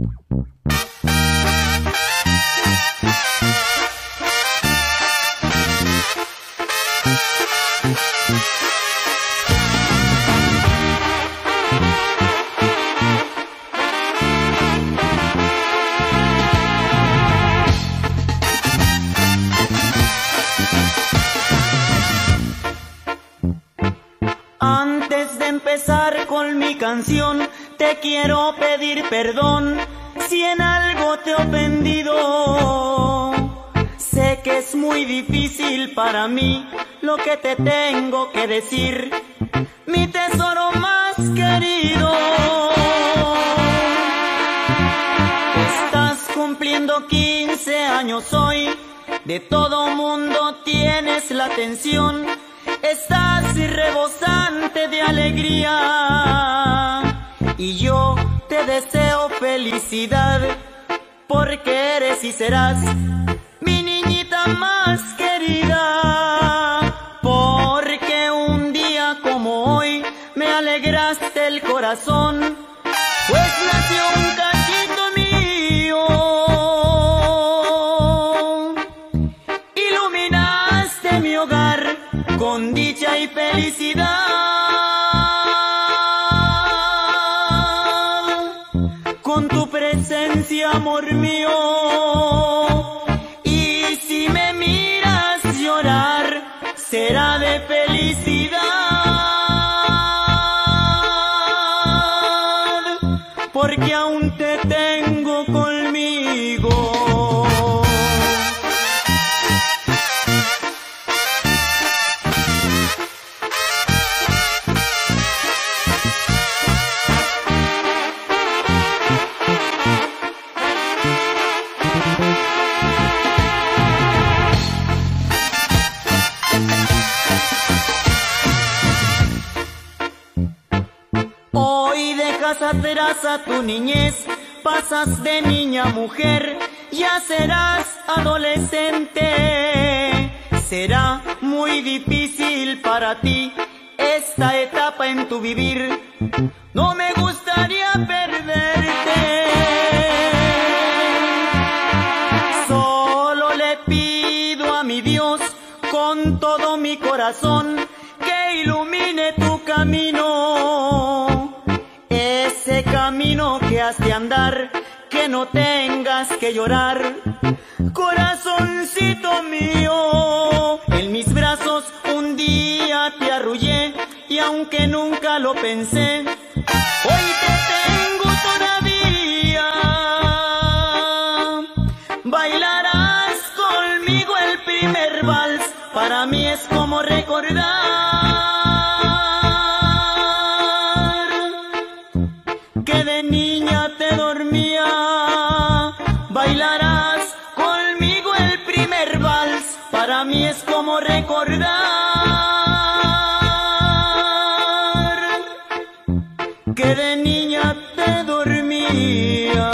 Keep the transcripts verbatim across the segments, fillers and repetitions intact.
Antes de empezar con mi canción, te quiero pedir perdón si en algo te he ofendido. Sé que es muy difícil para mí lo que te tengo que decir, mi tesoro más querido. Estás cumpliendo quince años hoy, de todo mundo tienes la atención. Estás rebosante de alegría y yo te deseo felicidad, porque eres y serás mi niñita más querida. Porque un día como hoy me alegraste el corazón, pues nació un cachito mío. Iluminaste mi hogar con dicha y felicidad. Con tu presencia, amor mío. Y si me miras llorar, será de felicidad, porque aún te tengo conmigo. Hoy dejas atrás a tu niñez, pasas de niña a mujer, ya serás adolescente. Será muy difícil para ti esta etapa en tu vivir, no me gustaría perderte. Solo le pido a mi Dios con todo mi corazón que ilumine tu camino, ese camino que has de andar, que no tengas que llorar. Corazoncito mío, en mis brazos un día te arrullé, y aunque nunca lo pensé, hoy te tengo todavía. Bailarás conmigo el primer vals, para mí es como recordar que de niña te dormía. Bailarás conmigo el primer vals, para mí es como recordar que de niña te dormía.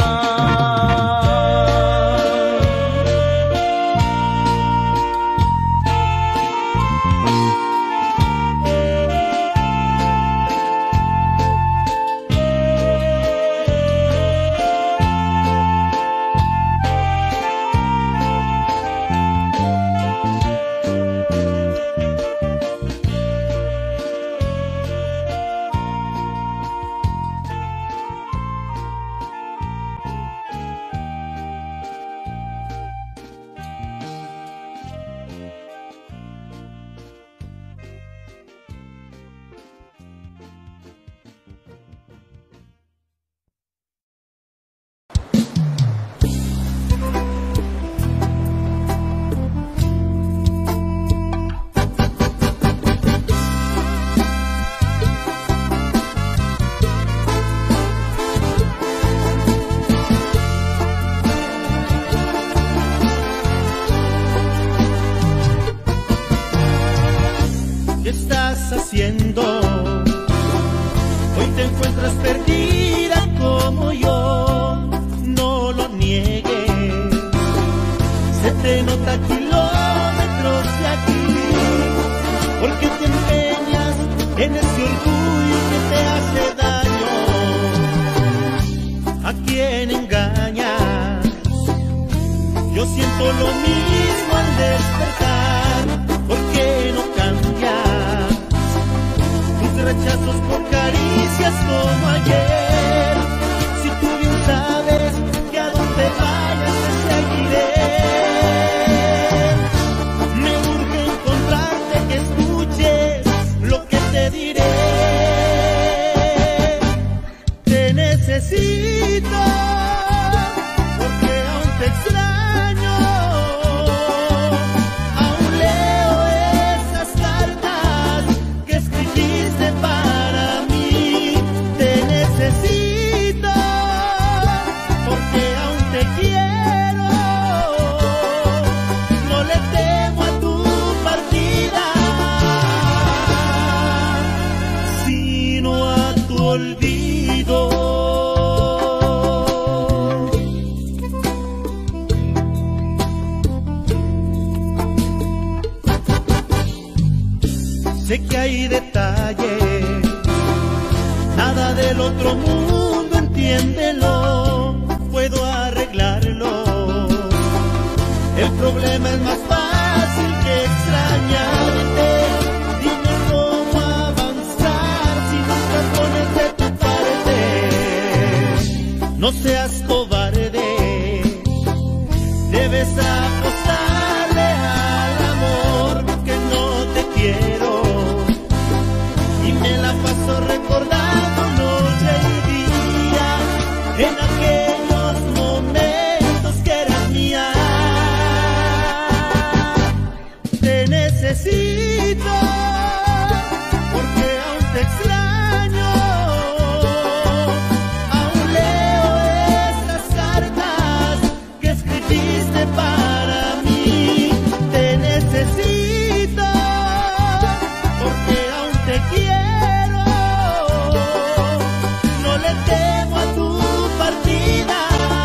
engañas. Yo siento lo mismo al despertar. ¿Por qué no cambias tus rechazos por caricias como ayer? Si tú bien sabes que a donde vayas te seguiré. Me urge encontrarte, que escuches lo que te diré. Te necesito, porque aún te extraño. Aún leo esas cartas que escribiste para mí. Te necesito, porque aún te quiero. No le temo a tu partida, sino a tu olvido. Sé que hay detalles, nada del otro mundo, entiéndelo, puedo arreglarlo. El problema es más fácil que extrañarte. Dime cómo avanzar si nunca pones de tu parte. No seas cobarde, debes apostarle al amor, que no te quiero. Y me la paso recordando noche y día en aquellos momentos que eras mía. Te necesito, porque aún te extraño. Aún leo esas cartas que escribiste para mí. Te necesito, porque aún te quiero. No le temo a tu partida,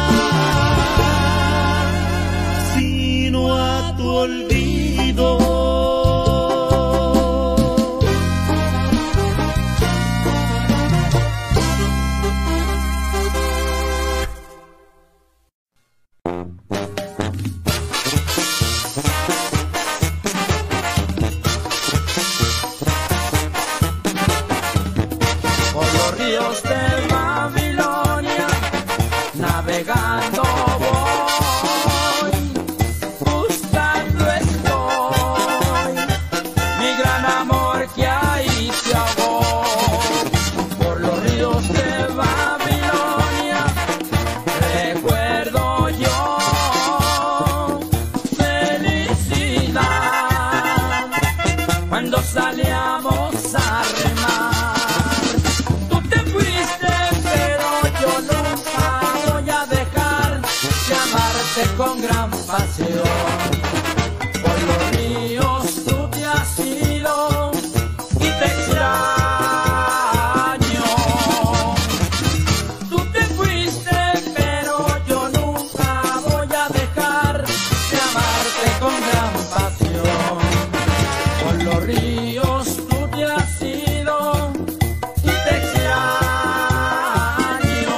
sino a tu olvido. Por los ríos de Babilonia, navegando voy, buscando estoy, mi gran amor que ahí se ahogó. Por los ríos de Babilonia, recuerdo yo felicidad, cuando salíamos a remar. Tú te fuiste, pero yo nunca voy a dejar de amarte con gran pasión. Por los ríos tú te has ido y te extraño. Tú te fuiste, pero yo nunca voy a dejar de amarte con gran pasión. Por los ríos tú te has ido y te extraño.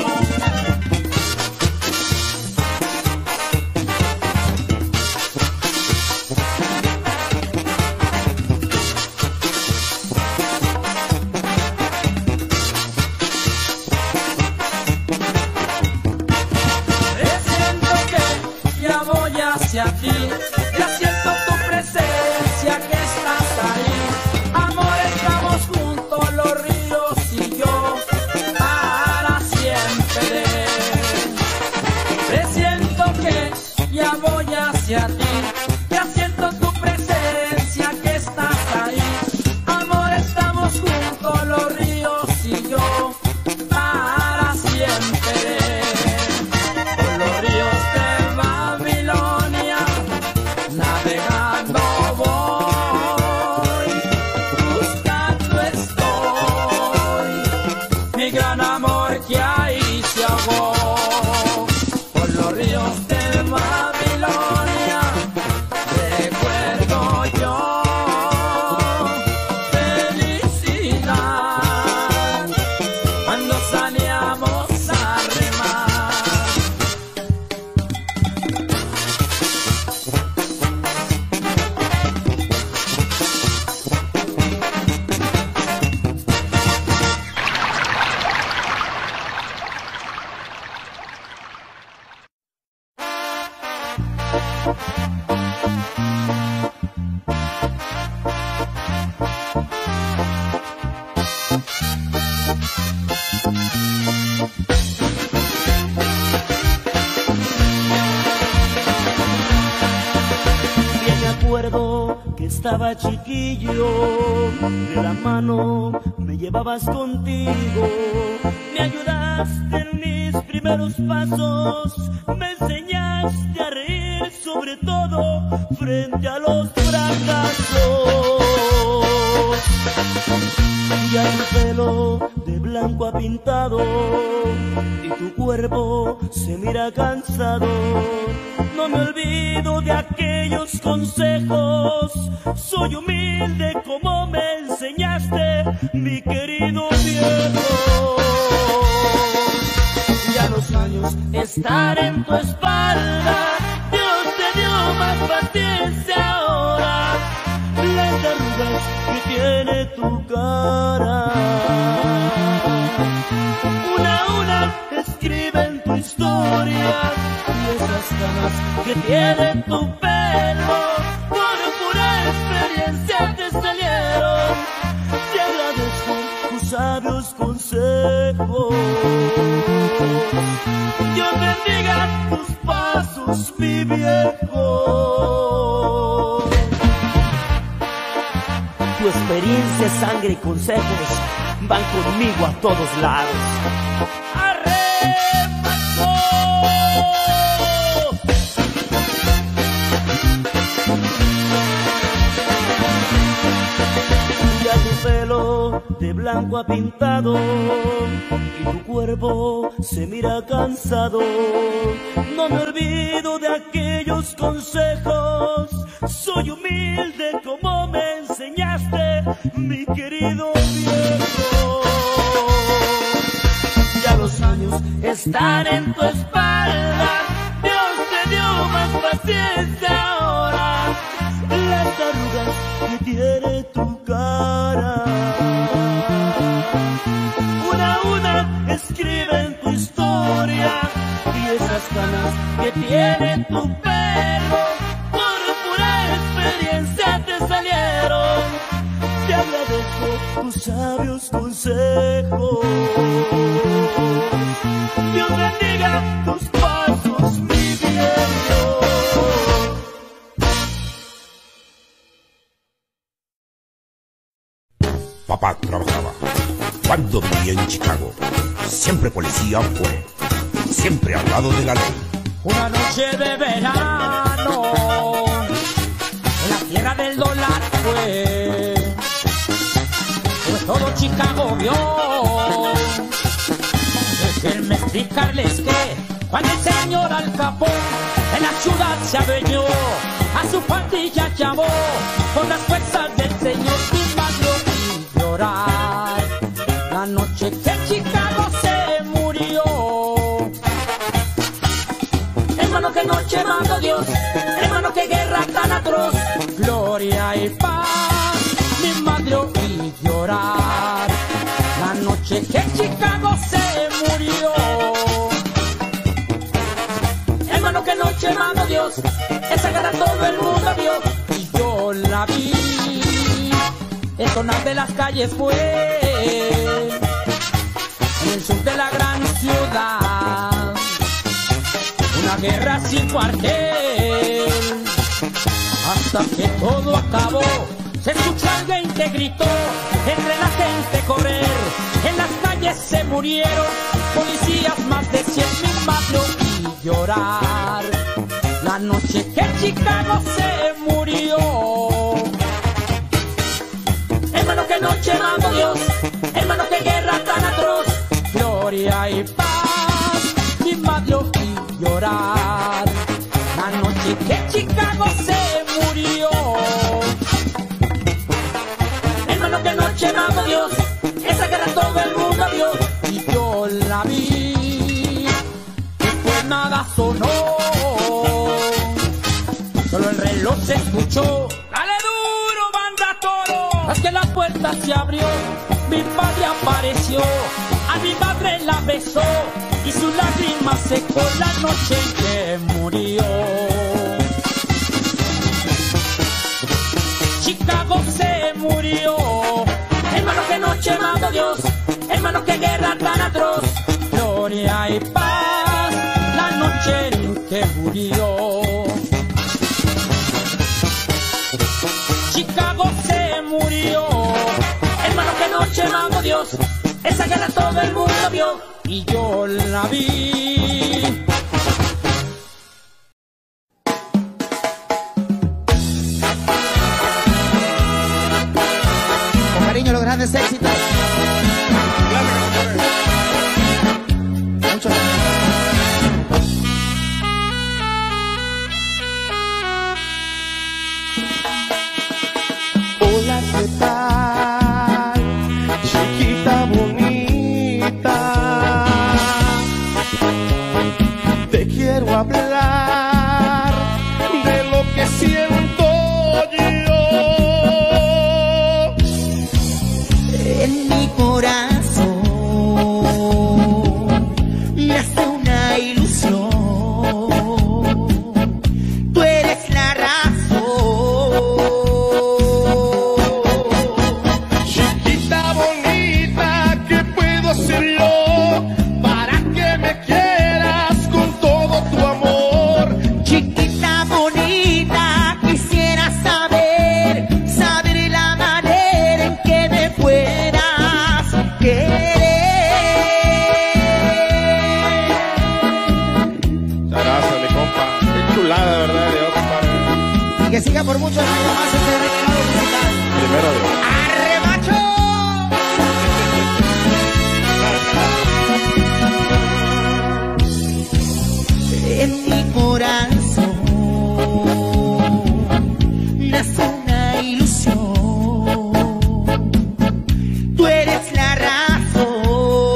Presiento que ya voy hacia ti, ya siento tu presencia que estás ahí. Amor, estamos juntos los ríos y yo para siempre. Presiento que ya voy hacia ti, ya siento tu presencia que estás ahí. Amor, estamos juntos los ríos y yo para siempre. Por los ríos de Babilonia, Que estaba chiquillo, de la mano me llevabas contigo, me ayudaste en mis primeros pasos, me enseñaste a reír, sobre todo frente a los fracasos. Ya tu pelo de blanco ha pintado y tu cuerpo se mira cansado. No me olvido de aquellos consejos, soy humilde como me enseñaste, mi querido viejo. Ya los años están en tu espalda, Dios te dio más paciencia ahora, las arrugas que tiene tu cara. Una a una escriben tu historia, esas canas que tiene tu pelo, por pura experiencia te salieron. Te agradezco tus sabios consejos. Dios bendiga tus pasos, mi viejo. Tu experiencia, sangre y consejos van conmigo a todos lados. De blanco ha pintado y tu cuerpo se mira cansado. No me olvido de aquellos consejos, soy humilde como me enseñaste, mi querido viejo. Ya los años están en tu espalda, Dios te dio más paciencia ahora, las arrugas que tiene tu cara. Una a una escriben tu historia y esas canas que tiene tu pelo, por pura experiencia te salieron. Te agradezco tus sabios consejos. Dios bendiga tus pasos, mi viejo. Papá trabajaba. Cuando vivía en Chicago, siempre policía fue, siempre al lado de la ley. Una noche de verano, en la tierra del dólar fue, pues todo Chicago vio. Déjenme explicarles que cuando el señor Al Capone en la ciudad se adueñó, a su pandilla llamó por las fuerzas del señor sin más y llorar. La noche que Chicago se murió, hermano, que noche mandó Dios, hermano, que guerra tan atroz, gloria y paz, mi madre oí llorar. La noche que Chicago se murió, hermano, que noche mandó Dios, esa guerra todo el mundo vio y yo la vi. El sonar de las calles fue en el sur de la gran ciudad, una guerra sin cuartel, hasta que todo acabó. Se escuchó alguien que gritó, entre la gente correr, en las calles se murieron policías, más de cien mil madre y llorar. La noche que Chicago se murió, hermano, que noche mandó Dios, hermano, que guerra tan atroz, gloria y paz, mi madre oí llorar. La noche que Chicago se murió, hermano, que noche mandó Dios, esa guerra todo el mundo vio y yo la vi. Después nada sonó, solo el reloj se escuchó. ¡Dale duro, banda toro! Haz que la puerta se abrió, mi padre apareció, a mi madre la besó y sus lágrimas se secó la noche en que murió. Chicago se murió. Hermano, qué noche mandó Dios. Hermano, qué guerra tan atroz. Gloria y paz la noche en que murió. Chicago se murió. Hermano, qué noche mandó Dios. Esa guerra todo el mundo vio y yo la vi. Con cariño los grandes éxitos. Mucho. Hola, ¿qué tal? Chiquita bonita, te quiero hablar de lo que siento yo. En mi corazón me hace una ilusión. Tú eres la razón. Chiquita bonita, ¿qué puedo hacer yo para que me quieras con todo tu amor? Chiquita bonita, quisiera saber, saber la manera en que me puedas querer. Muchas gracias, mi compa. Qué chulada, de verdad, Dios, compadre. Y que siga por muchos años más este reinado musical. Primero Dios. ¡Arre, macho! En mi corazón nace una ilusión. Tú eres la razón.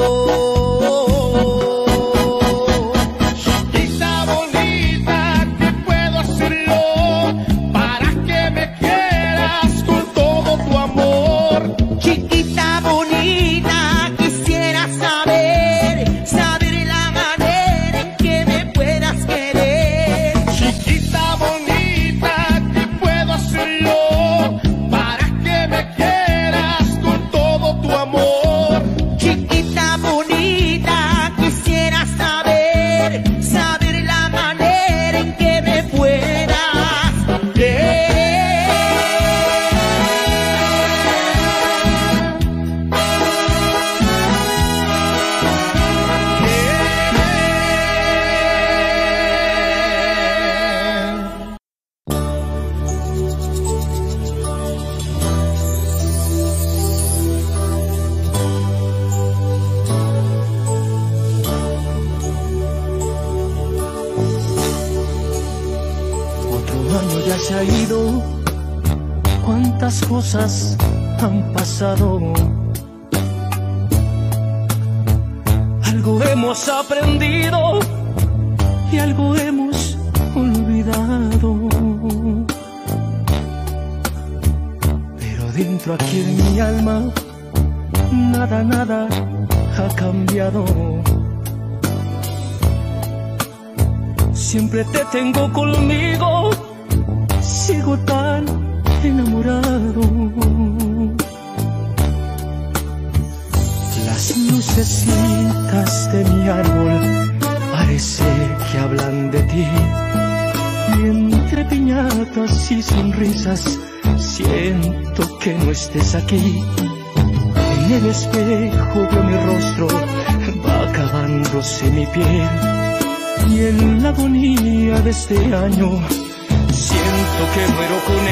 Chiquita bonita, ¿qué puedo hacer yo para que me quieras con todo tu amor? Chiquita bonita, quisiera saber, saber la manera en que me puedas querer. Chiquita bonita, ¿qué puedo hacer yo para que me quieras con todo tu amor? Chiquita bonita, quisiera saber, saber la manera en que me puedas querer. Otro año ya se ha ido, cuántas cosas han pasado. Algo hemos aprendido y algo hemos olvidado. Pero dentro aquí en mi alma, nada, nada ha cambiado. Siempre te tengo conmigo, sigo tan enamorado. Las lucecitas de mi árbol parece que hablan de ti. Y entre piñatas y sonrisas siento que no estés aquí. En el espejo veo mi rostro, va acabándose mi piel. Y en la agonía de este año siento que muero con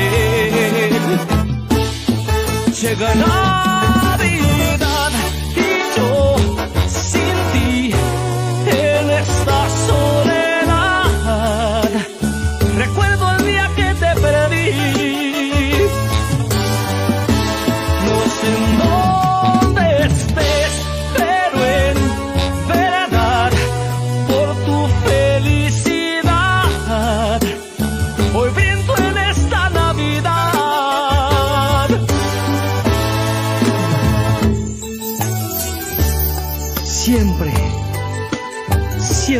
él. Llega Navidad y yo sin ti en esta soledad. Recuerdo el día que te perdí. No sé en dónde estés, pero en verdad por tu felicidad hoy brindo en esta Navidad.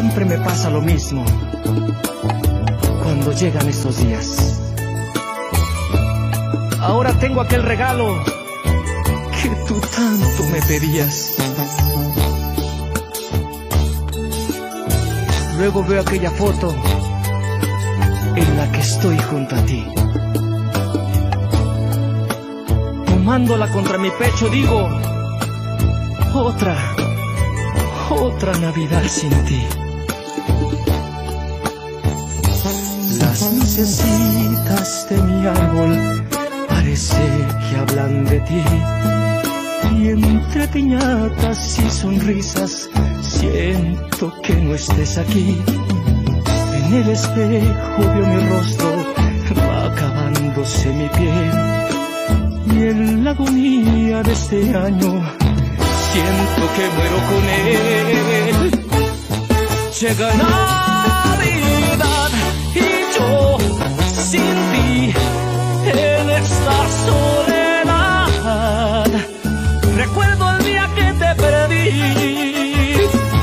siempre me pasa lo mismo cuando llegan estos días. Ahora tengo aquel regalo que tú tanto me pedías. Luego veo aquella foto en la que estoy junto a ti. Tomándola contra mi pecho digo, otra, otra Navidad sin ti. Las lucecitas de mi árbol parece que hablan de ti, y entre piñatas y sonrisas siento que no estés aquí. En el espejo veo mi rostro, va acabándose mi piel, y en la agonía de este año siento que muero con él. Llega Navidad y yo sin ti en esta soledad. Recuerdo el día que te perdí.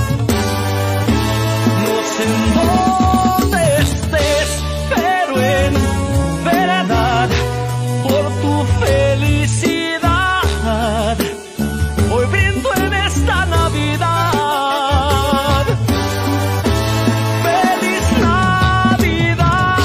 No sé en dónde estés, pero en verdad, por tu felicidad, hoy brindo en esta Navidad. ¡Feliz Navidad!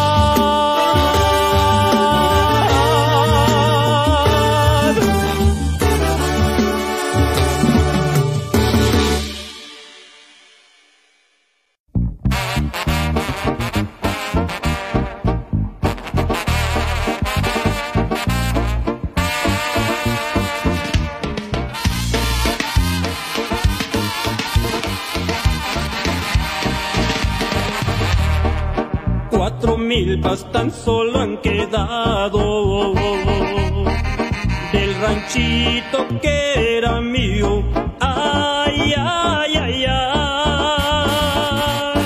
Cuatro milpas tan solo han quedado del ranchito que era mío. Ay, ay, ay, ay.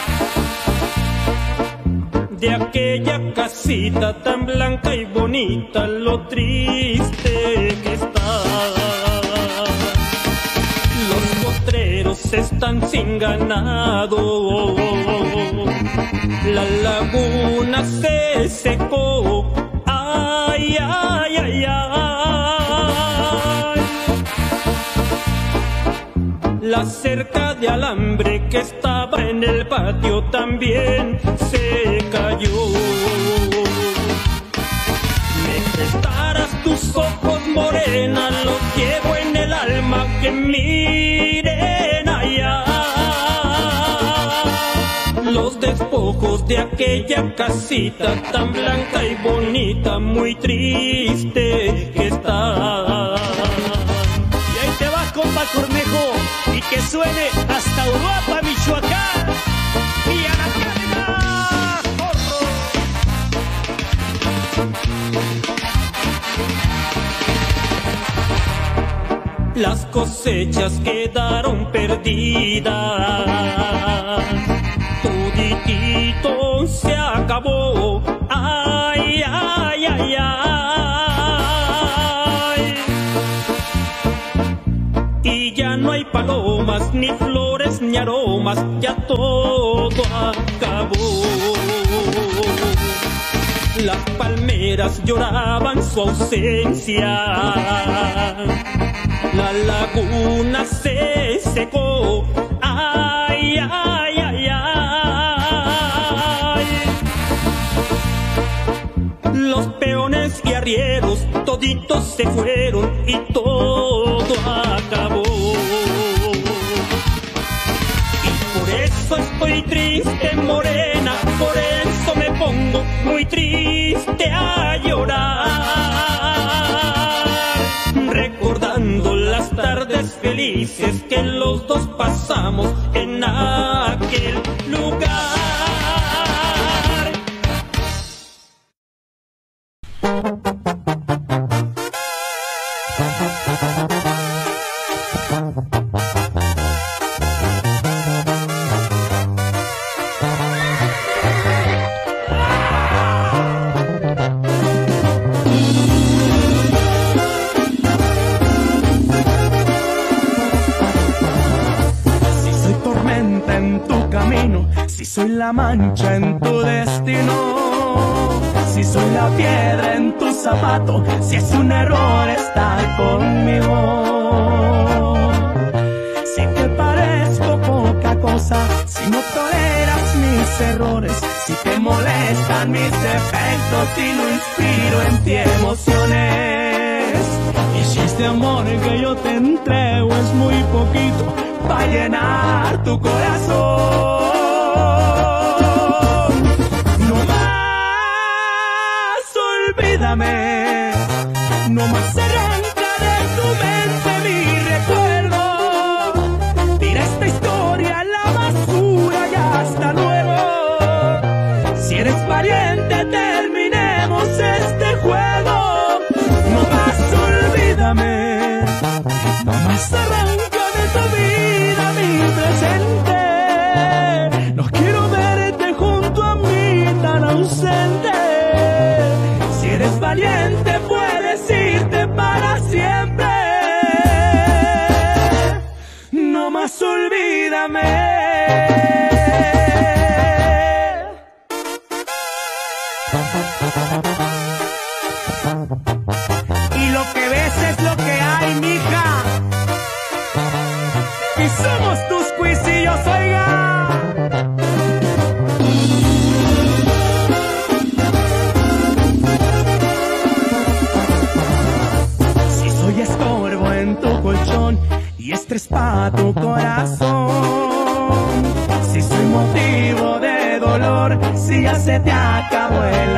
De aquella casita tan blanca y bonita, lo triste que está. Los potreros están sin ganado, la laguna se secó. Ay, ay, ay, ay. La cerca de alambre que estaba en el patio también se cayó. Me prestarás tus ojos, morena, los llevo en el alma, que miren allá los despojos de aquella casita tan blanca y bonita, muy triste que está. Y ahí te vas, compa Cornejo, y que suene hasta Uruapa, Michoacán. Y a la calidad, corro. Las cosechas quedaron perdidas, toditito se acabó. Ay, ay, ay, ay. Y ya no hay palomas, ni flores, ni aromas, ya todo acabó. Las palmeras lloraban su ausencia, la laguna se secó. Ay, ay, ay, ay. Los peones y arrieros toditos se fueron y todo acabó. Y por eso estoy triste, morena, por eso me pongo muy triste a llorar, recordando las tardes felices que los dos pasamos en aquel lugar. Si soy tormenta en tu tu camino, si soy la mancha en tu destino, si soy la piedra en tu zapato, si es un error estar conmigo, si te parezco poca cosa, si no toleras mis errores, si te molestan mis defectos, si no inspiro en ti emociones, y si este amor que yo te entrego es muy poquito para llenar tu corazón, no más olvídame, no más arranca de tu mente mi recuerdo, tira esta historia a la basura y hasta luego, si eres valiente terminemos este juego, no más olvídame, no más arranca de tu vida mi presente, no quiero verte junto a mí tan ausente, si eres valiente puedes irte para siempre, no más olvídame. Y lo que ves es lo que hay, mija, y somos tus cuisillos, oiga. Si soy estorbo en tu colchón y estrés pa' tu corazón, si soy motivo de dolor, si ya se te acabó el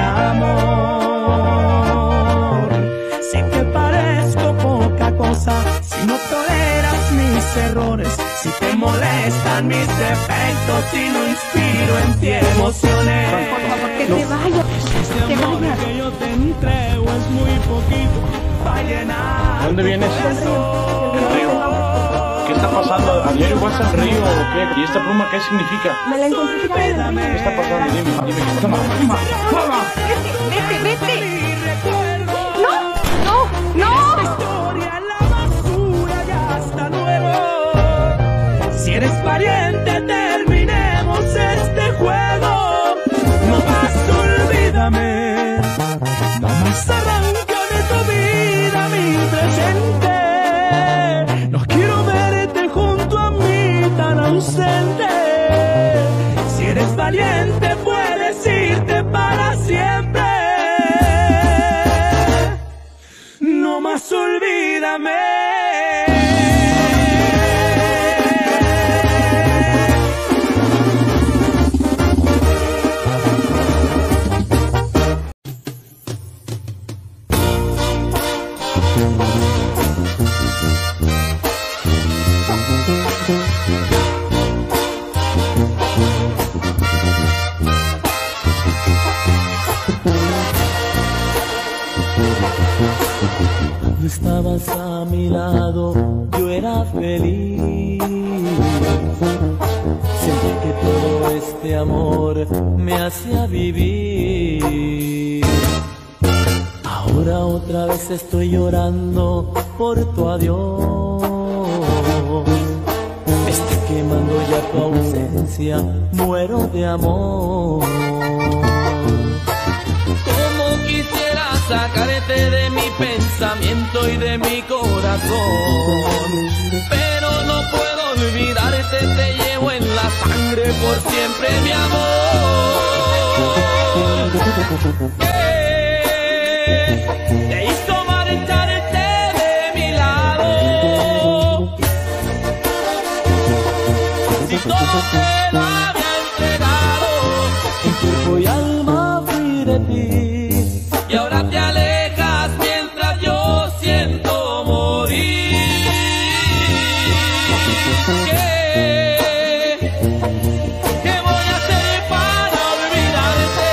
amor, si te parezco poca cosa, si no toleras mis errores, si te molestan mis defectos, si no inspiro en ti emociones, por favor, que te vaya, este que amor vaya. que yo te entrego es muy poquito para llenar. ¿Dónde tu vienes? corazón. Del río. ¿Qué está pasando? ¿Ayer vas al río o qué? ¿Y esta pluma qué significa? Me la encontré tirada en el río. ¿Qué está pasando? Dime, dime. Toma, toma, toma. Vete, vete, vete. No, no, no. Historia en la basura y hasta luego. Si eres valiente terminemos este juego. No más olvídame, no más arranca de tu vida mi presente. No quiero verte junto a mí tan ausente. Si eres valiente puedes irte para siempre. No más olvídame. Tú estabas a mi lado, yo era feliz. Sentí que todo este amor me hacía vivir. Ahora otra vez estoy llorando por tu adiós. Me está quemando ya tu ausencia, muero de amor. Como quisiera sacarte de mi pensamiento y de mi corazón, pero no puedo olvidarte, te llevo en la sangre por siempre, mi amor. ¿Qué te hizo marcharte de mi lado? Si todo te lo había entregado, en cuerpo y alma fui de ti, y ahora te alejas mientras yo siento morir. ¿Qué, qué voy a hacer para olvidarte?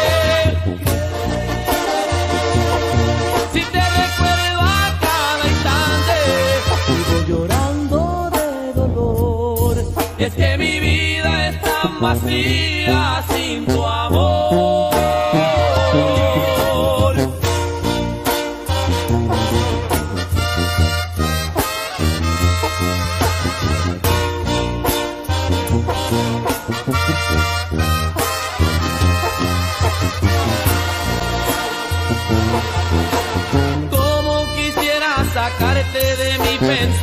Si te recuerdo a cada instante, vivo llorando de dolor. Y es que mi vida es tan vacía sin tu amor.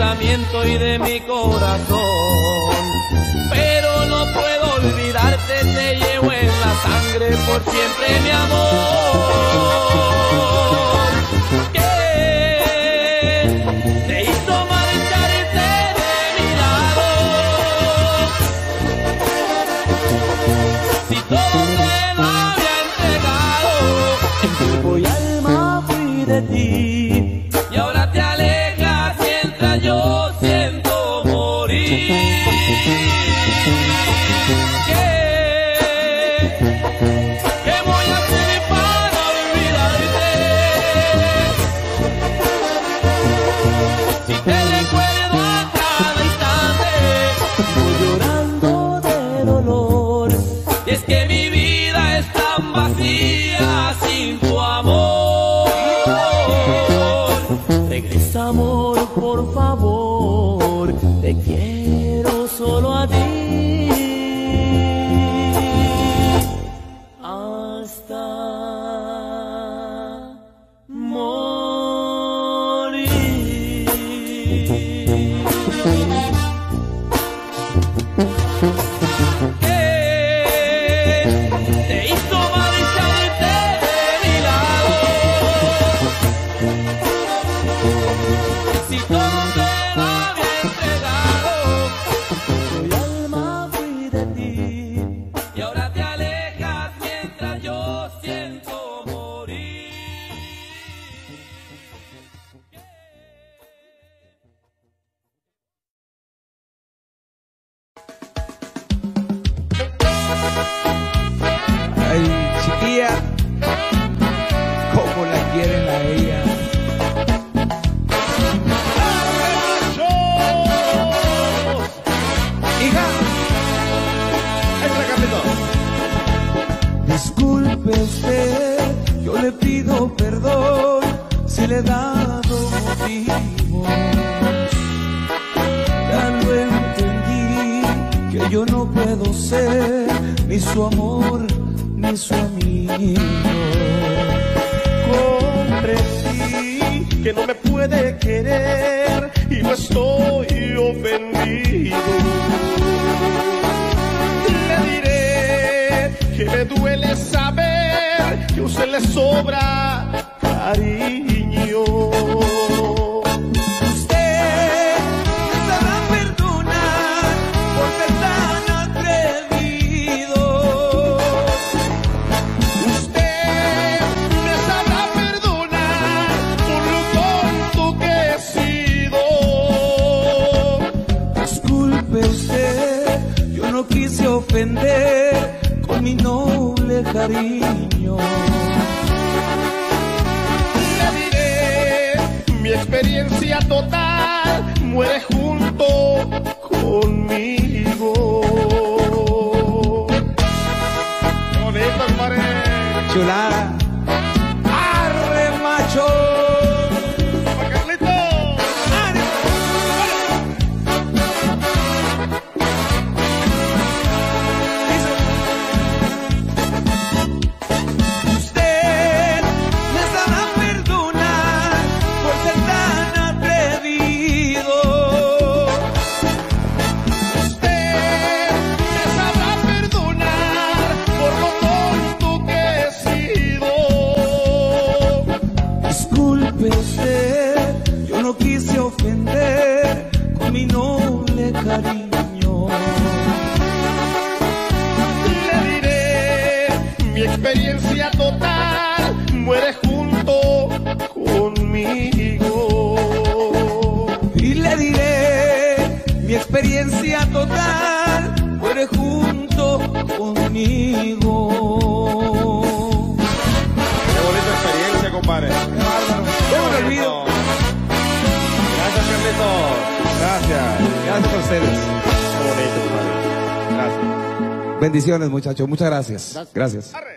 pensamiento y de mi corazón. Pero no puedo olvidarte, te llevo en la sangre por siempre, mi amor. ¿Qué te hizo marcharte de mi lado? Si todo te lo había entregado, en cuerpo y alma fui de ti. Y ahora te alejas mientras yo siento morir. ¿Qué? ¿Qué voy a hacer para olvidarte? Si te recuerdo a cada instante, voy llorando de dolor. Y es que mi vida es tan vacía sin tu amor. Regresa, amor, por favor, te quiero solo a ti. Hasta morir. ¿Qué te hizo marcharte de mi lado? Si todo te lo había entregado, mi alma fui de ti. Y ahora te alejas mientras yo siento morir. Ay, chiquilla, cómo la quieren a ella. Hija, ¡Extra, Carlito! disculpe usted, yo le pido perdón si le he dado motivos. Ya lo entendí, que yo no puedo ser ni su amor ni su amigo. Comprendí que no me puede querer y no estoy ofendido. Le diré que me duele saber que a usted le sobra cariño. Usted me sabrá perdonar por ser tan atrevido. Usted me sabrá perdonar por lo tonto que he sido. Disculpe usted, yo no quise ofender con mi noble cariño. Le diré, mi experiencia total muere junto conmigo. Bonito, compadre. Chulada. ¡Arre, macho! ¡Pa' Carlito! Usted me sabrá perdonar por ser tan atrevido. Usted me sabrá perdonar por lo tonto que he sido. Disculpe usted, yo no quise ofender con mi noble cariño. Le diré, mi experiencia total muere junto conmigo. Y le diré, mi experiencia total muere junto conmigo. Qué bonita experiencia, compadre. Qué bárbaro. Qué me olvido. Gracias, Carlito. Gracias. Gracias a ustedes. Qué bonito, compadre. Gracias. Bendiciones, muchachos. Muchas gracias. Gracias. Arre.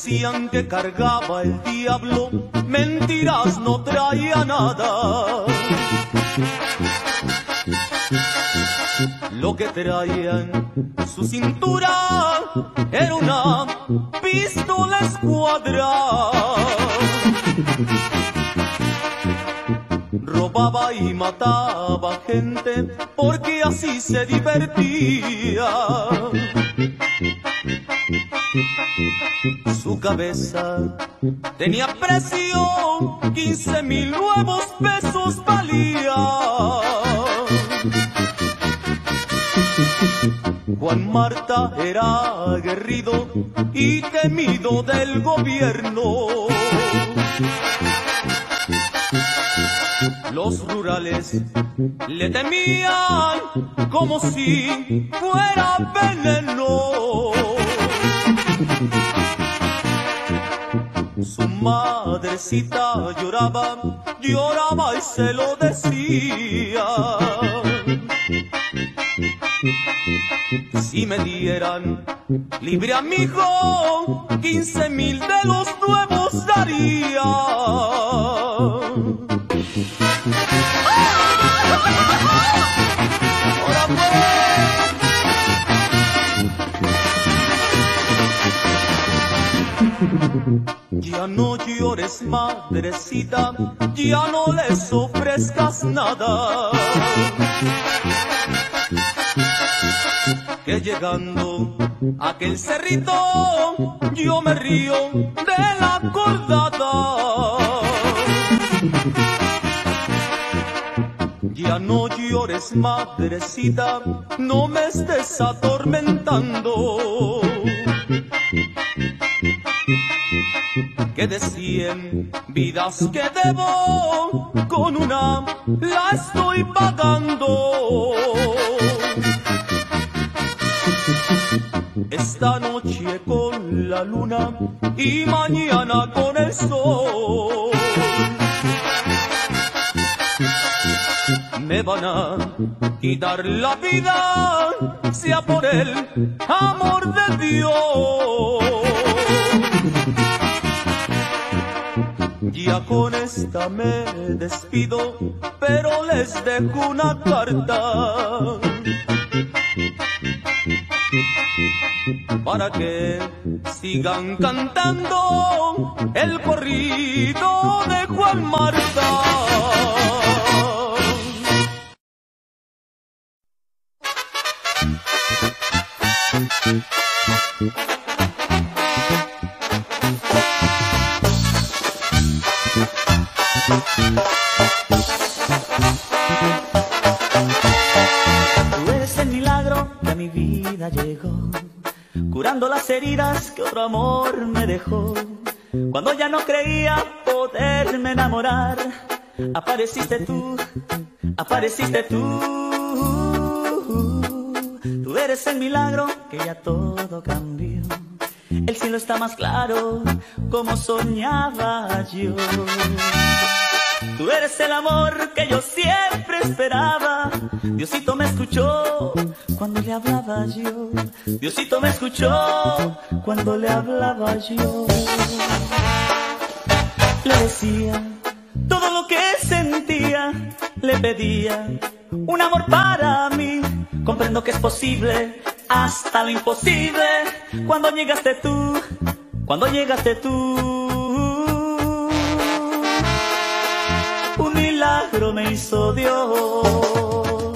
decían que cargaba el diablo, mentiras, no traía nada. Lo que traía en su cintura era una pistola escuadra. Robaba y mataba gente porque así se divertía. Su cabeza tenía precio, quince mil nuevos pesos valía. Juan Marta era aguerrido y temido del gobierno. Los rurales le temían como si fuera veneno. Su madrecita lloraba, lloraba y se lo decía. Si me dieran libre a mi hijo, quince mil de los nuevos daría. Ya no llores, madrecita, ya no les ofrezcas nada. Que llegando a aquel cerrito, yo me río de la acordada. Ya no llores, madrecita, no me estés atormentando. Que de cien vidas que debo, con una la estoy pagando. Esta noche con la luna y mañana con el sol. Me van a quitar la vida, sea por el amor de Dios. Ya con esta me despido, pero les dejo una carta para que sigan cantando el corrido de Juan Marta. Tú eres el milagro que a mi vida llegó, curando las heridas que otro amor me dejó. Cuando ya no creía poderme enamorar, apareciste tú, apareciste tú. Tú eres el milagro que ya todo cambió. El cielo está más claro como soñaba yo. Tú eres el amor que yo siempre esperaba. Diosito me escuchó cuando le hablaba yo. Diosito me escuchó cuando le hablaba yo. Le decía todo lo que sentía, le pedía un amor para mí. Comprendo que es posible hasta lo imposible. Cuando llegaste tú, cuando llegaste tú. Un milagro me hizo Dios.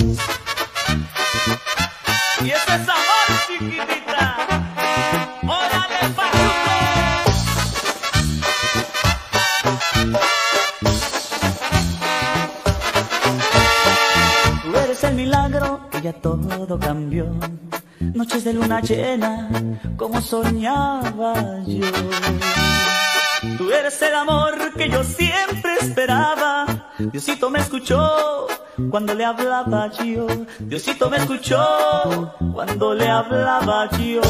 Y ese es amor, chiquitita. ¡Órale, Pachuco! Tú eres el milagro que ya todo cambió. Noches de luna llena, como soñaba yo. Tú eres el amor que yo siempre esperaba. Diosito me escuchó cuando le hablaba yo. Diosito me escuchó cuando le hablaba yo.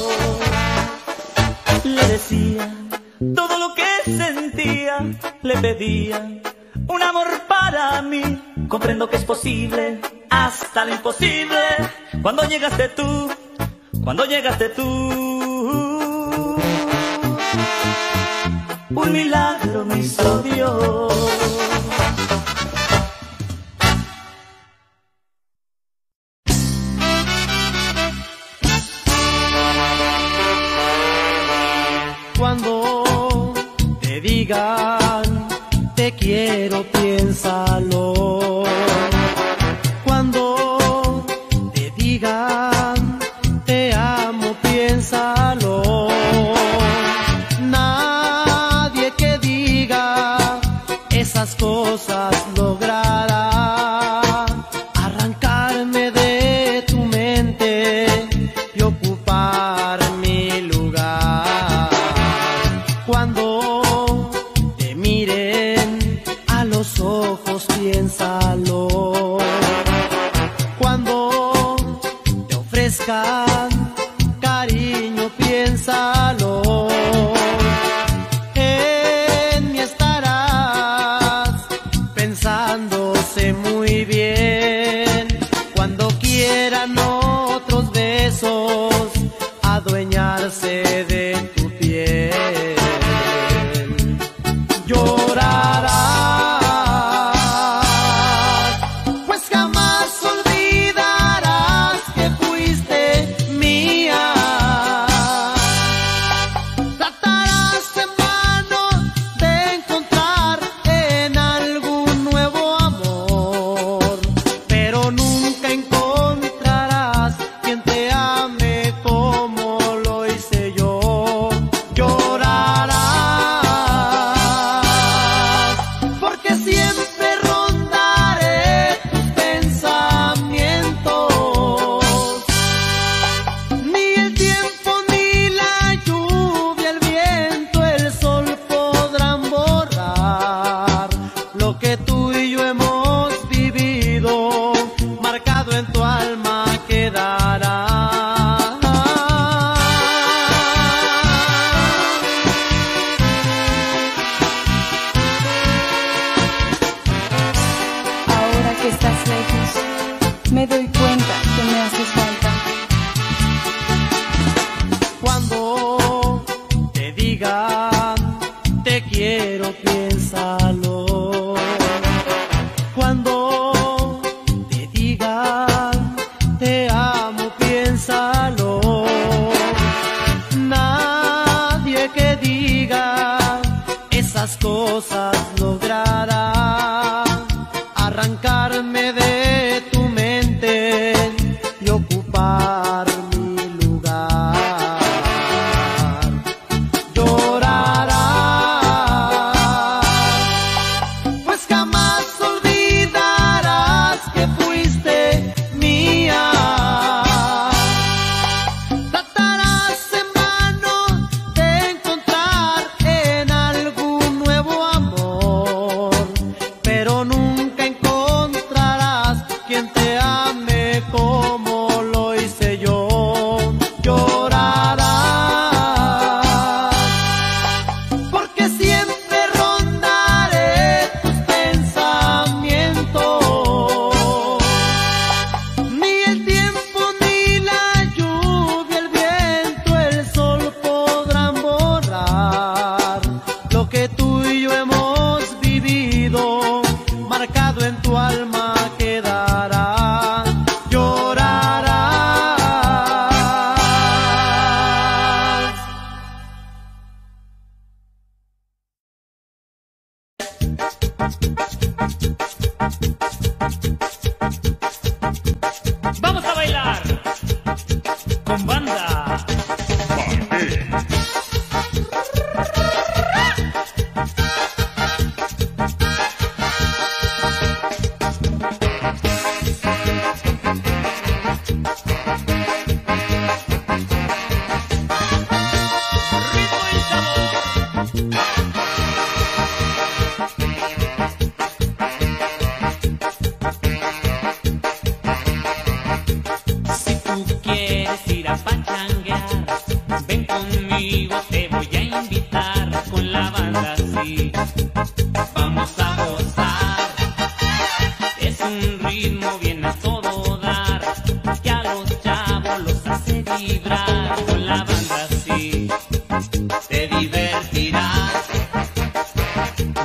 Le decía todo lo que sentía, le pedía un amor para mí. Comprendo que es posible hasta lo imposible. Cuando llegaste tú, cuando llegaste tú. un milagro me hizo Dios. Cuando te digan te quiero, piénsalo. Cuando te digan te amo, piénsalo. Nadie que diga esas cosas logrará arrancarme de tu mente y ocupar mi lugar. Cuando te miren a los ojos, piénsalo. Cuando te ofrezcan cariño, piénsalo. En mí estarás pensándose muy bien. Cuando quieran otros besos adueñarse de tu piel, llorarás, pues jamás olvidarás que fuiste mía. Tratarás en vano de encontrar en algún nuevo amor, pero nunca encontrarás quien te ame como lo hice yo. Llorarás, porque siempre rondaré tus pensamientos. Ni el tiempo, ni la lluvia, el viento, el sol podrán borrar lo que tú y yo hemos vivido. Marcado en tu alma quedará. Ahora que estás lejos, me doy cuenta que me haces falta. Cuando te digan te quiero, piénsalo. Cuando te digan te amo, piénsalo. Nadie que diga esas cosas logrará arrancarme de tu mente y ocupar mi lugar. Llorarás, pues jamás olvidarás que fuiste mía. Tratarás en vano de encontrar en algún nuevo amor,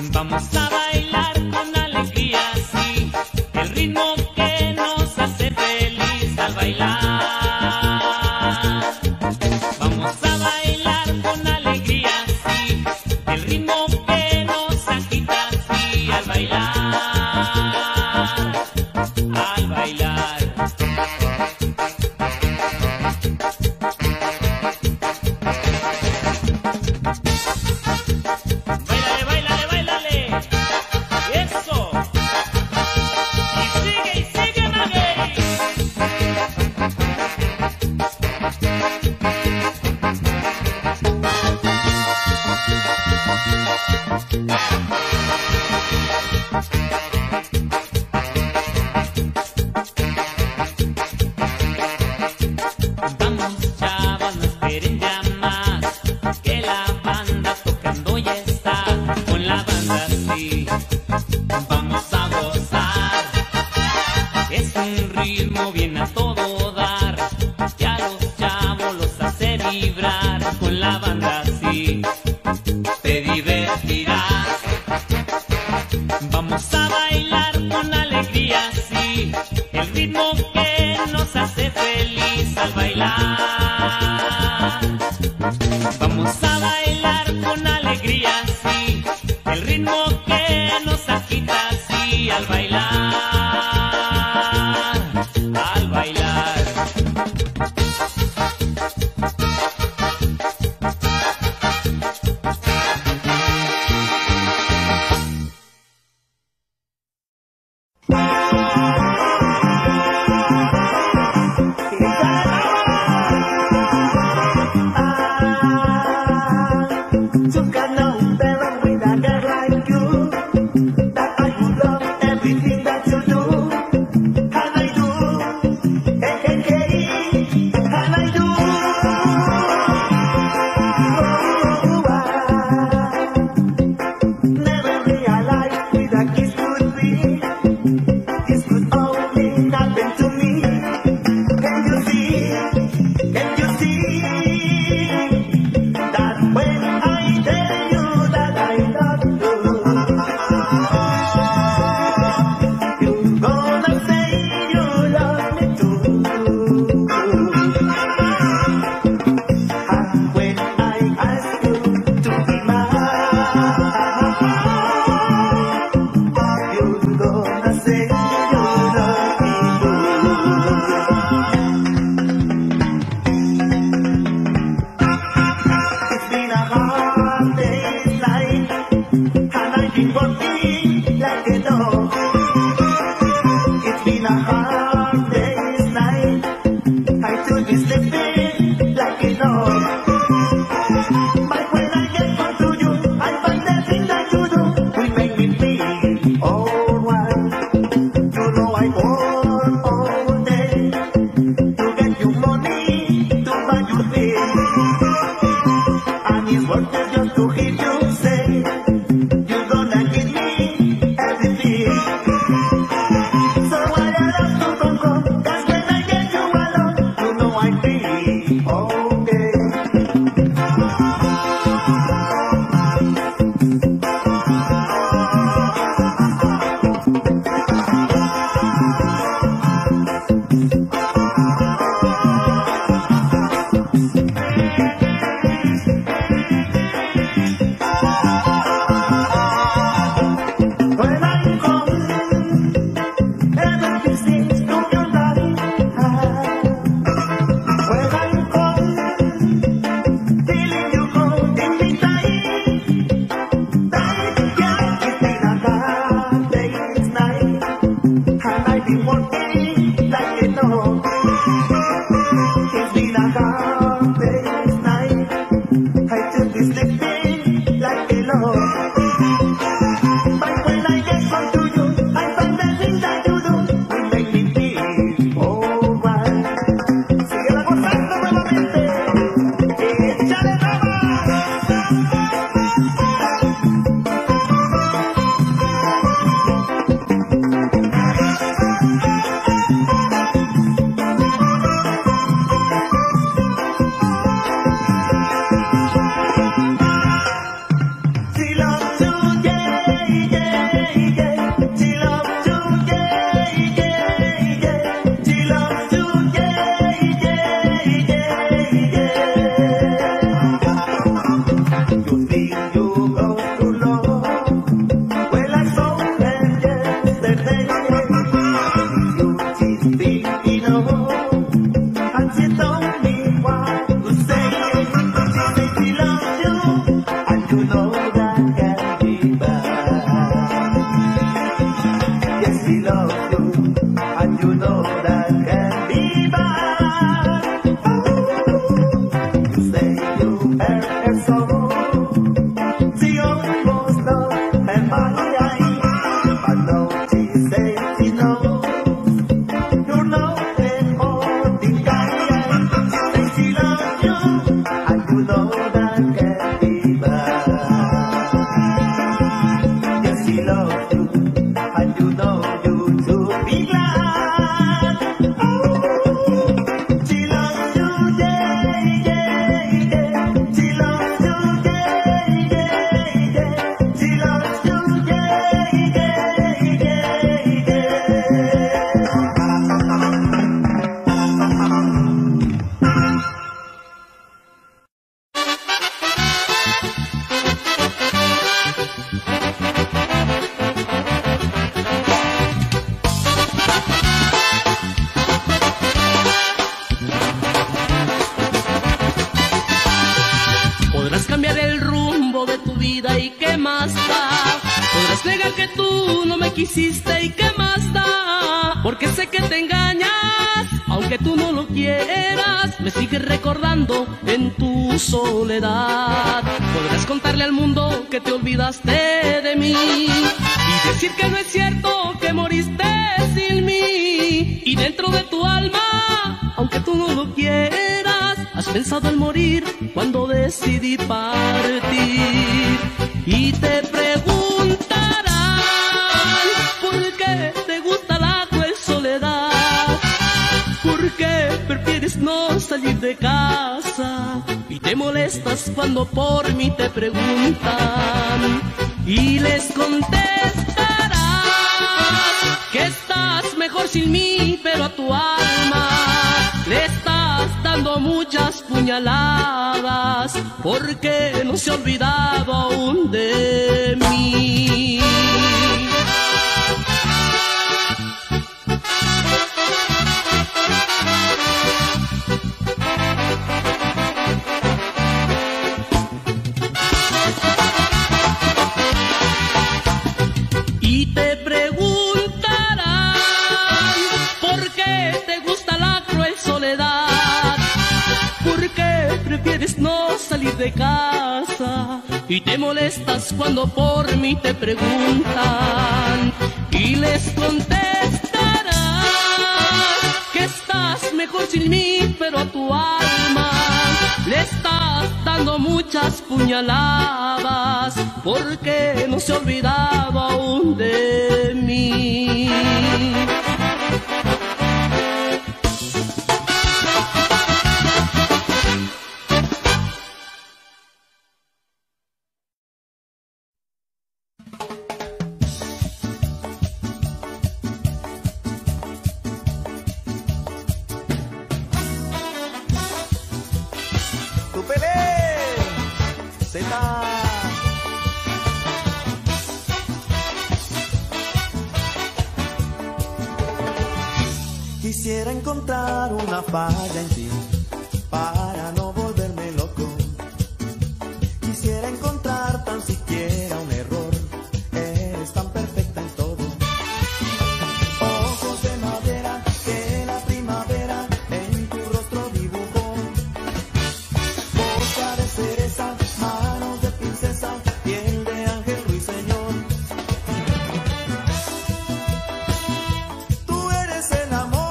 Vamos a bailar con alegría, sí, el ritmo que nos hace feliz al bailar. Vamos a bailar con alegría, sí, el ritmo que nos agita, sí, al bailar, al bailar. Vamos a gozar, es un ritmo bien a todo dar, y a los chavos los hace vibrar. Con la banda sí, te divertirás. Vamos a bailar con alegría, sí, el ritmo que nos hace feliz al bailar. Vamos a bailar con alegría, sí, el ritmo que nos agita, sí, al bailar, al bailar. Bye. quisiste y qué más da, porque sé que te engañas, aunque tú no lo quieras, me sigues recordando en tu soledad. Podrás contarle al mundo que te olvidaste de mí y decir que no es cierto que moriste sin mí, y dentro de tu alma, aunque tú no lo quieras, has pensado en morir cuando decidí partir. Y te preguntarán por qué te gusta la cruel soledad, por qué prefieres no salir de casa y te molestas cuando por mí te preguntan. Y les contestarás que estás mejor sin mí, pero a tu alma le estás dando muchas puñaladas, porque no se ha olvidado aún de mí. Y te preguntarán por qué te gusta la cruel soledad, por qué prefieres no salir de casa y te molestas cuando por mí te preguntan. Y les contestarás que estás mejor sin mí, pero a tu alma le estás dando muchas puñaladas, porque no se ha olvidado aún de mí. Quisiera encontrar una falla en ti para no volverme loco. Quisiera encontrar tan siquiera un error. Eres tan perfecta en todo. Ojos de madera que la primavera en tu rostro dibujó. Boca de cereza, manos de princesa, piel de ángel ruiseñor. Tú eres el amor.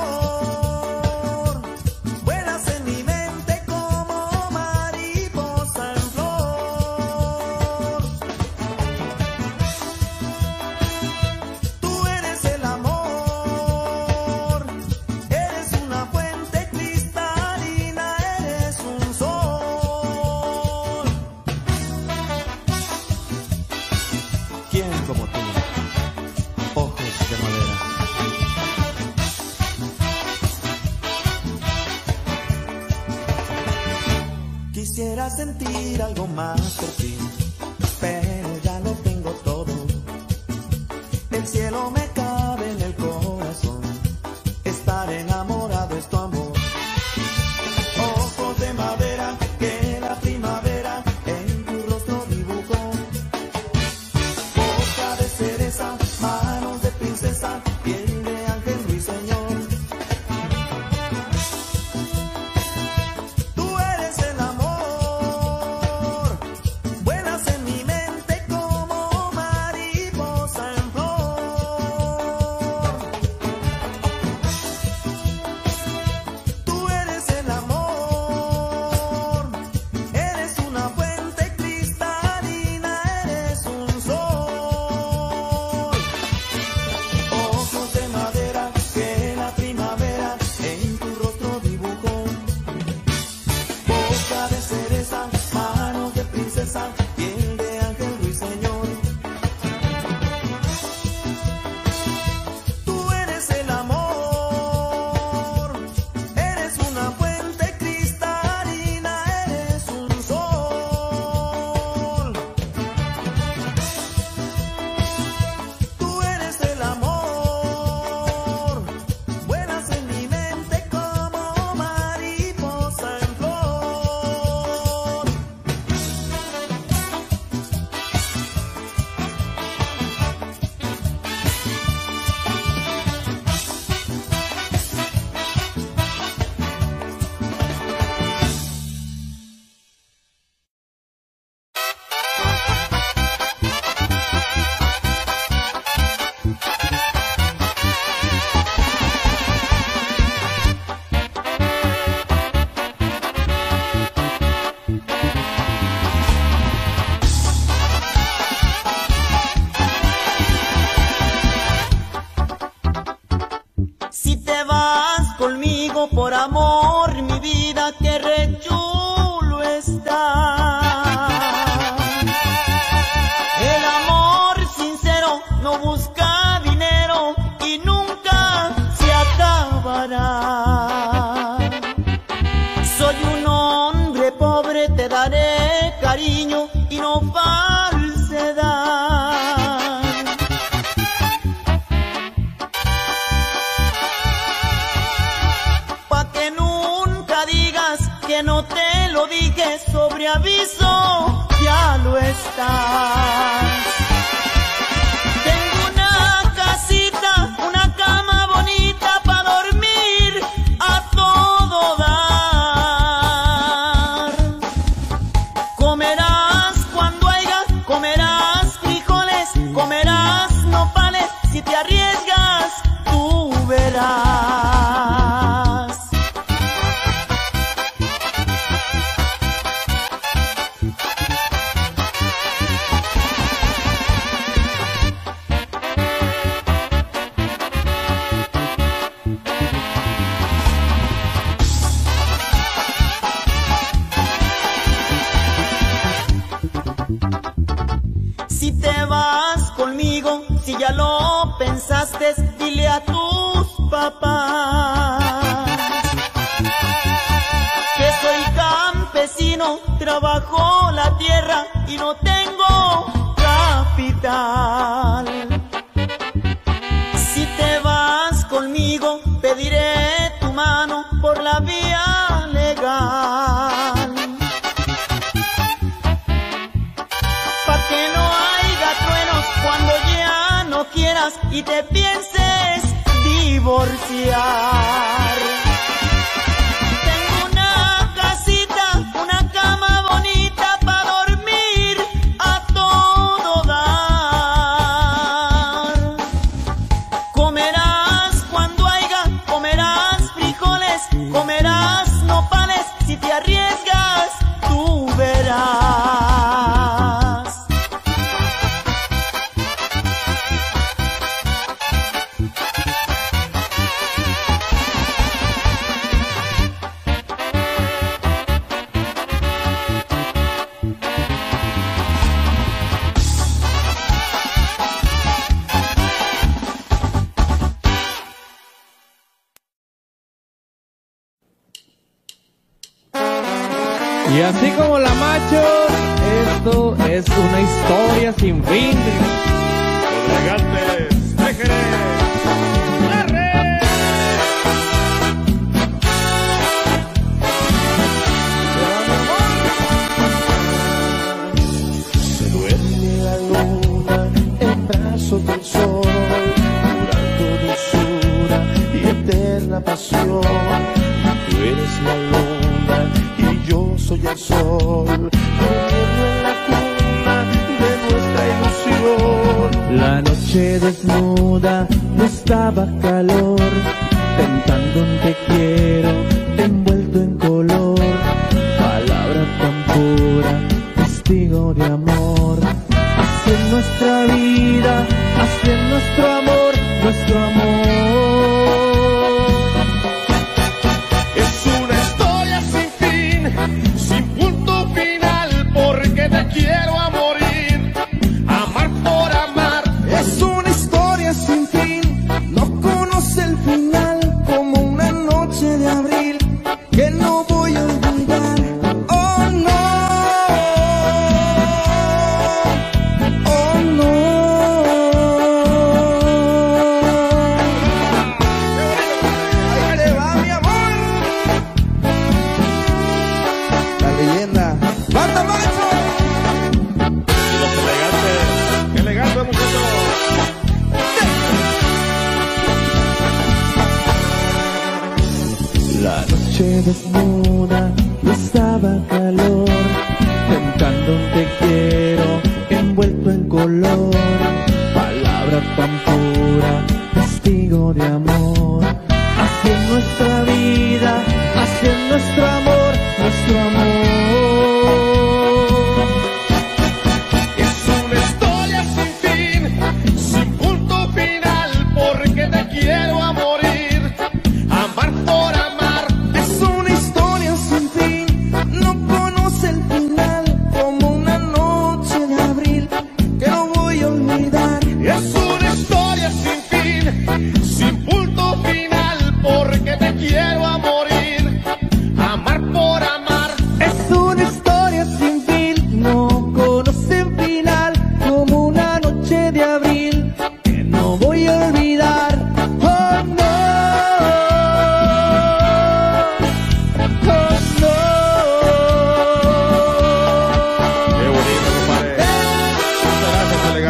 Como tú, ojos de madera. Quisiera sentir algo más por ti, contigo por amor, mi vida, que re chulo está. El amor sincero no busca dinero y nunca se acabará. Soy un hombre pobre, te daré cariño y no falsedad. Pa' que nunca digas que no te lo dije, sobre aviso ya lo estás. Tengo una casita, una cama bonita pa' dormir a todo dar. Comerás cuando haya, comerás frijoles, comerás nopales, si te arriesgas tú verás. Si te vas conmigo, si ya lo pensaste, dile a tus papás que soy campesino, trabajo la tierra y no tengo capital. Si te vas conmigo, pediré tu mano por la vía legal. Pa' que no haya truenos cuando ya no quieras y te pienses divorciar. Tengo una casita, una cama bonita pa' dormir a todo dar. Comerás cuando haya, comerás frijoles, comerás nopales, si te arriesgas tú verás. Y así como la macho, esto es una historia sin fin. Elegantes, déjenle. Se duerme la luna en brazos del sol, curando dulzura y eterna pasión. Tú eres la luna y yo soy el sol, durmiendo en la cuna de nuestra ilusión. La noche desnuda no estaba calor, tentando un te quiero envuelto en color. Palabra tan pura, testigo de amor. Así es nuestra vida, así es nuestro amor, nuestro amor. Sin punto final, porque te quiero a morir, amar por amar. Es una historia sin fin, no conoce el final, como una noche de abril que no voy a olvidar. Oh no, oh no. Ahí te va mi amor. La leyenda, ¡banda macho! Y los elegantes, elegantes muchachos. La noche desnuda no estaba calor, tentando un te quiero envuelto en color. Palabra tan pura, testigo de amor. Así es nuestra vida, así es nuestro amor, nuestro amor. Es una historia sin fin, sin punto final, porque te quiero a morir, amar por amar.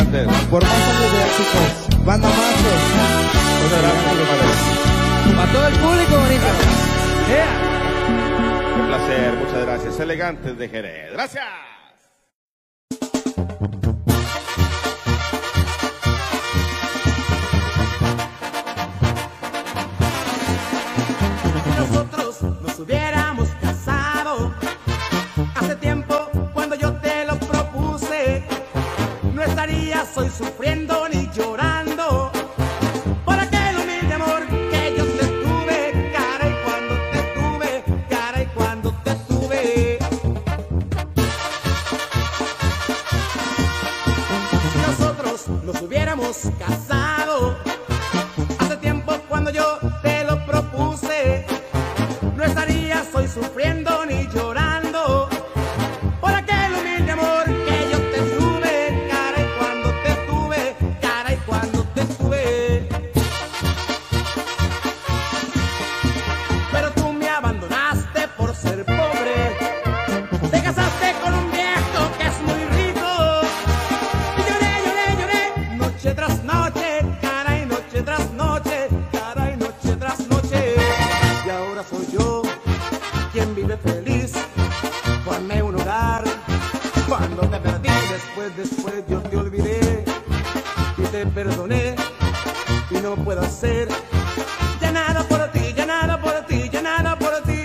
Elegantes. Por más años de éxitos. Banda Machos. Muchas gracias, compadre. Para todo el público, bonito. Yeah. Qué placer, muchas gracias. Elegantes de Jerez. Gracias. Nosotros nos hubiéramos casado hace tiempo cuando yo te lo propuse. No estarías hoy sufriendo ni llorando por aquel humilde amor que yo te tuve. Caray, cuando te tuve, caray, cuando te tuve. Nosotros nos hubiéramos casado hace tiempo cuando yo te lo propuse. No estarías hoy sufriendo ni llorando por aquel humilde amor que yo te tuve. Caray, cuando te tuve, caray, cuando te tuve. Pero tú me abandonaste por ser pobre. Te casaste con un viejo que es muy rico. Y lloré, lloré, lloré, noche tras noche. Caray, noche tras noche. Caray, noche tras noche. Y ahora soy yo quien vive feliz. Formé un hogar cuando te perdí. Después, después yo te olvidé y te perdoné. Y no puedo hacer ya nada por ti, ya nada por ti, ya nada por ti.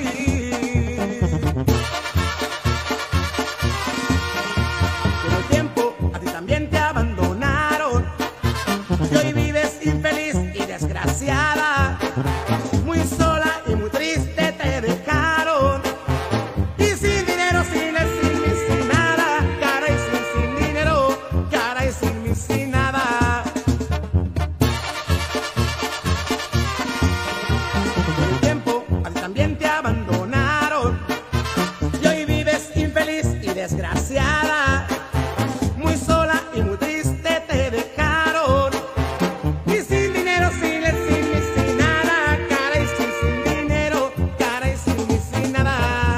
Con el tiempo a ti también te abandonaron. Y hoy vives infeliz y desgraciada. Muy sola y muy triste te dejaron. Y sin dinero, sin él, sin mí, sin nada. Caray, sin, sin dinero. Caray, sin mí, sin nada. Con el tiempo a ti también te abandonaron. Y hoy vives infeliz y desgraciada. Muy sola y muy triste te dejaron. Y sin dinero, sin él, sin mí, sin nada. Caray, sin, sin dinero. Caray, sin mí, sin nada.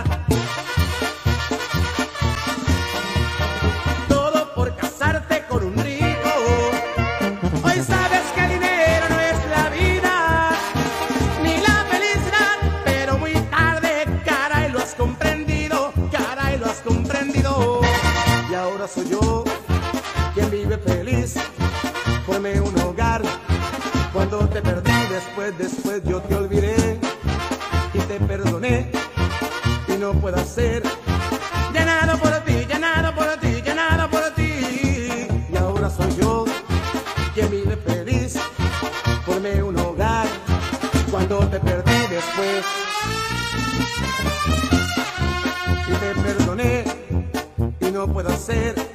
Todo por casarte con un rico. Hoy sabes que el dinero no es la vida ni la felicidad, pero muy tarde, caray, lo has comprendido. Caray, lo has comprendido. Y ahora soy yo quien vive feliz. Formé un hogar cuando te perdí. Después, después yo te olvidé y te perdoné. Y no puedo hacer ya nada por ti, ya nada por ti, ya nada por ti. Y ahora soy yo quien vive feliz. Formé un hogar cuando te perdí. Después y te perdoné. Y no puedo hacer